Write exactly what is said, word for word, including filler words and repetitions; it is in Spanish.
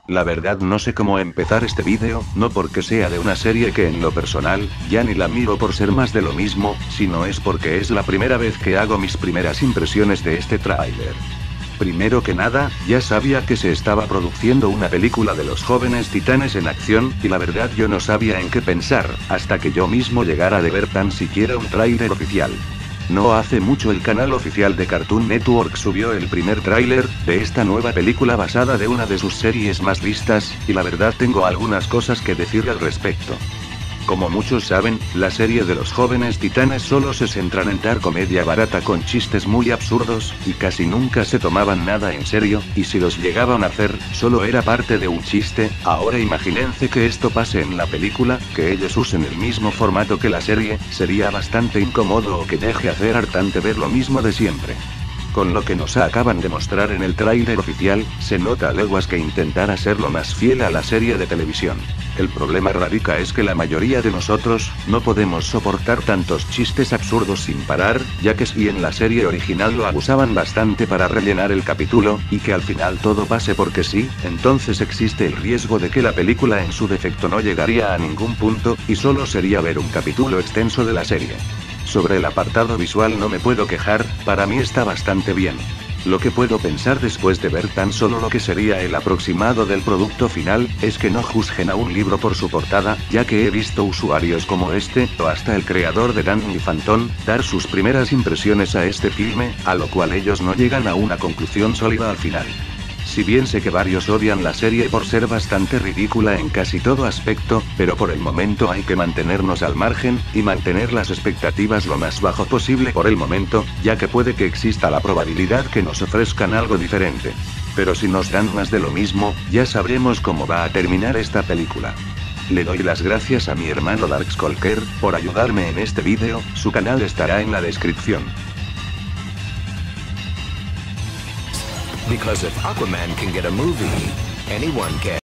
La verdad no sé cómo empezar este vídeo, no porque sea de una serie que en lo personal, ya ni la miro por ser más de lo mismo, sino es porque es la primera vez que hago mis primeras impresiones de este tráiler. Primero que nada, ya sabía que se estaba produciendo una película de los jóvenes titanes en acción, y la verdad yo no sabía en qué pensar, hasta que yo mismo llegara de ver tan siquiera un tráiler oficial. No hace mucho el canal oficial de Cartoon Network subió el primer tráiler de esta nueva película basada de una de sus series más vistas, y la verdad tengo algunas cosas que decir al respecto. Como muchos saben, la serie de los jóvenes titanes solo se centran en dar comedia barata con chistes muy absurdos, y casi nunca se tomaban nada en serio, y si los llegaban a hacer, solo era parte de un chiste. Ahora imagínense que esto pase en la película, que ellos usen el mismo formato que la serie, sería bastante incómodo o que deje hacer hartante ver lo mismo de siempre. Con lo que nos acaban de mostrar en el tráiler oficial, se nota a leguas que intentará ser lo más fiel a la serie de televisión. El problema radica es que la mayoría de nosotros, no podemos soportar tantos chistes absurdos sin parar, ya que si en la serie original lo abusaban bastante para rellenar el capítulo, y que al final todo pase porque sí, entonces existe el riesgo de que la película en su defecto no llegaría a ningún punto, y solo sería ver un capítulo extenso de la serie. Sobre el apartado visual no me puedo quejar, para mí está bastante bien. Lo que puedo pensar después de ver tan solo lo que sería el aproximado del producto final, es que no juzguen a un libro por su portada, ya que he visto usuarios como este, o hasta el creador de Danny Phantom, dar sus primeras impresiones a este filme, a lo cual ellos no llegan a una conclusión sólida al final. Si bien sé que varios odian la serie por ser bastante ridícula en casi todo aspecto, pero por el momento hay que mantenernos al margen, y mantener las expectativas lo más bajo posible por el momento, ya que puede que exista la probabilidad que nos ofrezcan algo diferente. Pero si nos dan más de lo mismo, ya sabremos cómo va a terminar esta película. Le doy las gracias a mi hermano Darkskulker, por ayudarme en este vídeo, su canal estará en la descripción. Because if Aquaman can get a movie, anyone can.